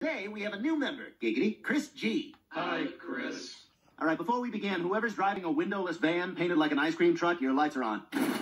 Today, we have a new member, Giggity, Chris G. Hi, Chris. All right, before we begin, whoever's driving a windowless van painted like an ice cream truck, your lights are on.